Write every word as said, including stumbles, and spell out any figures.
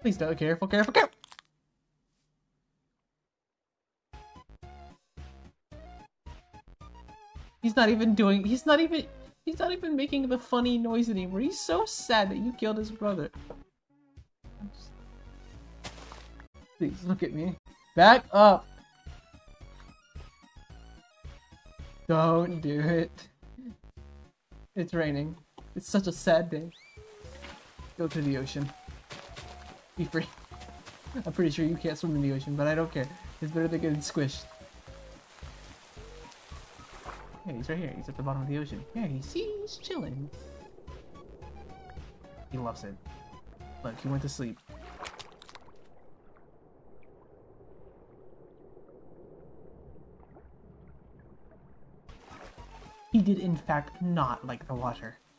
Please don't. Careful, careful, careful! He's not even doing- he's not even- he's not even making the funny noise anymore. He's so sad that you killed his brother. Just... Please, look at me. Back up! Don't do it. It's raining. It's such a sad day. Go to the ocean. Be free. I'm pretty sure you can't swim in the ocean, but I don't care. It's better than getting squished. Yeah, he's right here. He's at the bottom of the ocean. Yeah, he's, he's chilling. He loves it. Look, he went to sleep. He did in fact not like the water.